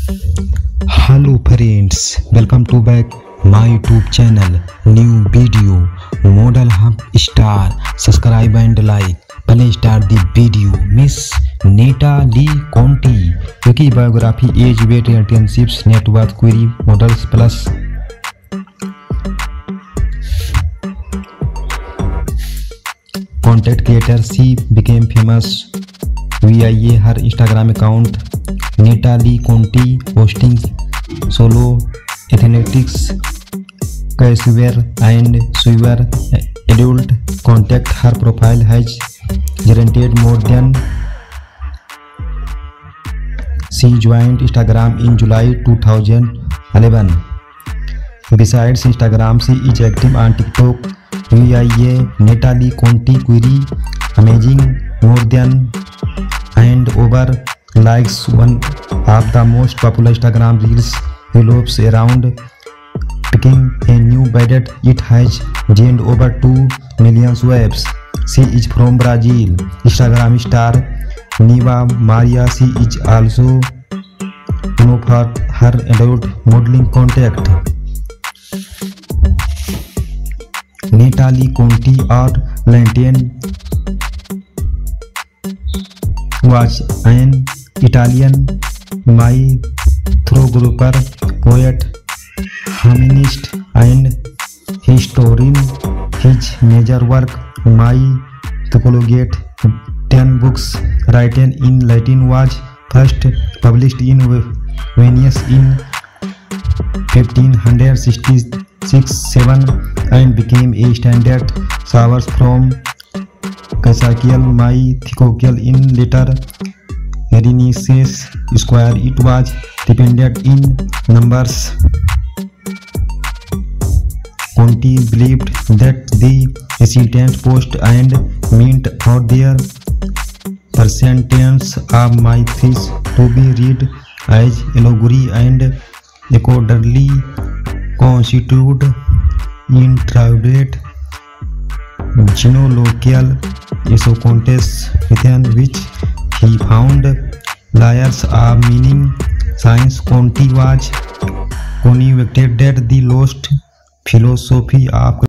Hello friends, welcome to back my YouTube channel. New video, Model Hub star. Subscribe and like. Please start the video. Miss Natalie Conti, wiki biography, age, weight, relationships, net worth, query, models plus. Content creator, she became famous via her Instagram account. Natalie Conti posting solo athletics, casual and severe adult content. Her profile has generated more than. She joined Instagram in July 2011. Besides Instagram, she is active on TikTok via Natalie Conti query amazing more than and over likes. One of the most popular Instagram reels revolves around picking a new budget. It has gained over 2 million views. She is from Brazil. Instagram star Neva Maria. She is also known for her adult modeling content. Natalie Conti or Lantern was an Italian mythographer, poet, humanist, and historian. His major work, Mythologiet, 10 books written in Latin, was first published in Venice in 1566-7 and became a standard source from classical mythology in later Renaissance square. It was dependent in numbers. Conti believed that the ancient post and meant for their percentage of myths to be read as allegory and accordingly constituted intricate genealogical sequences within which he found layers of meaning. Science. Conti was convinced that the lost philosophy of